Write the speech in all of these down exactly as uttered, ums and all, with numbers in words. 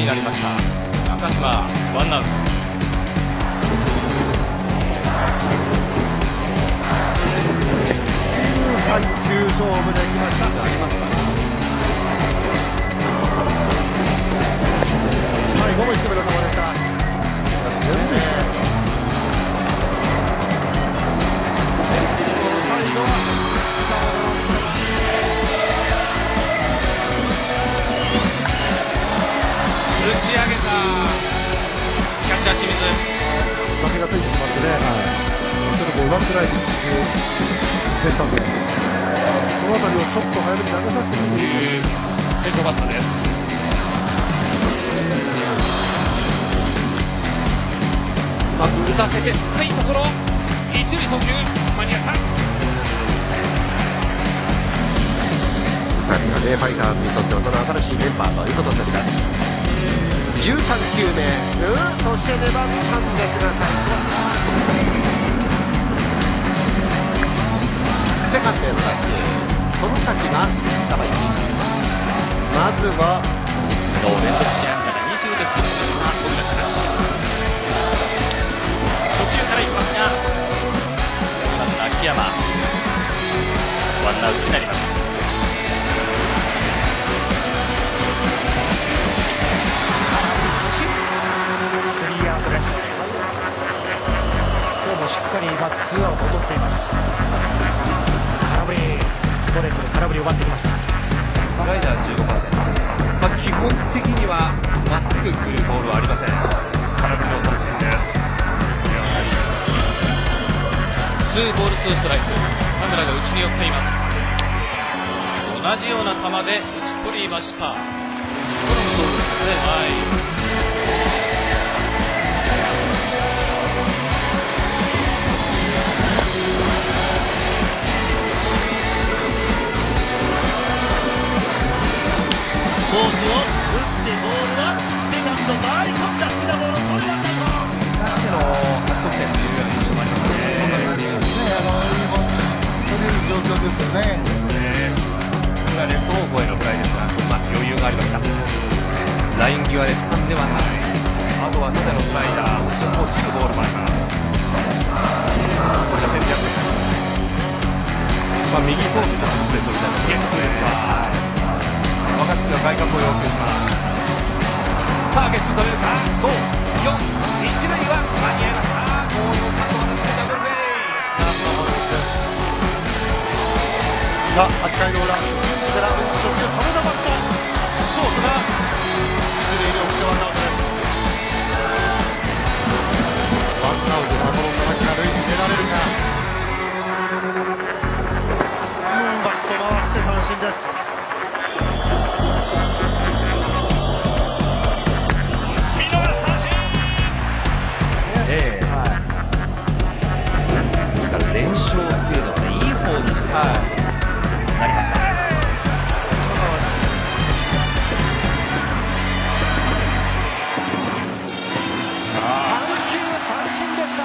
になりました。中島ワンアウト。 さん球勝負できました。ありました。最後も低めの球でした。全部最後は打ち上げた。キャッチャー清水。 負けがついてしまってね、はい、ちょっとこう上手くないピッチングでしたので、そのあたりをちょっと早めに投げさせてみるという先頭バッターです。うまく打たせて深いところ、一塁送球間に合った。 さんがね、ファイターズにとってはその新しいメンバーということになります。じゅうさん球目、うん、そして粘ったんですが、セカンドへの打球、その先がさばいています。まずは昨日連続試合安打がにじゅうでスタートした小倉からし、初球からいきますが、左バッター秋山、ワンアウトになります。 しっかりまずツーアウトを取っています。空振り、ストレートで空振りを奪ってきました。 スライダー じゅうごパーセント、まあ、基本的にはまっすぐ来るボールはありません。空振りの三振です。ツーボールツーストライク、田村が内に寄っています。同じような球で打ち取りました。これもそうですよね。はい、 フォークを打ってボールはセカンド回り込んだ福田ボール、これは打者の初得点というような印象もありますね。 そんな感じですね。あのいいボール取れる状況ですよね。 これはレフト方向へのフライですが、まあ、余裕がありました。ライン際で掴んではない。あとは縦のスライダー、そして落ちるボールもあります。これがチェンジアップです。まあ、右コースが取って取りたいところですね。若月が外角を要求します。さあゲッツー取れるか。ご、よん、一塁は間に合いました。ゴールの佐藤がダブルプレー。 さあはちかいの裏、初球止めたバット、ショートが一塁に送ってワンアウトです。ワンアウト、この田中が塁に出られるか。うん、バット回って三振です。 連勝っていうのは、ね、いい方に、はい、なりました。 さん球三振でした。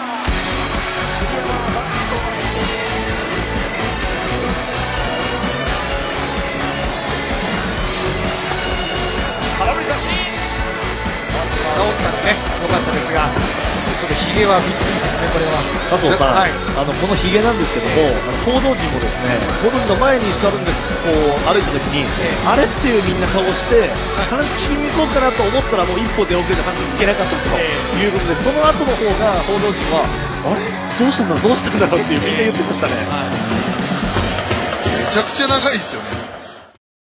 空振り三振。 直ったのね、良かったですが、ちょっとヒゲはびっくりですね、これは。加藤さん、はい、あのこのヒゲなんですけども、あの報道陣もですね、報道陣の前に石川選手がこう歩いたときに、えー、あれっていうみんな顔をして、話聞きに行こうかなと思ったら、もう一歩出遅れて話に行けなかったということで、その後の方が報道陣は、あれ、どうしたんだろう、どうしたんだろうっていう、みんな言ってましたね。 めちゃくちゃ長いですよね。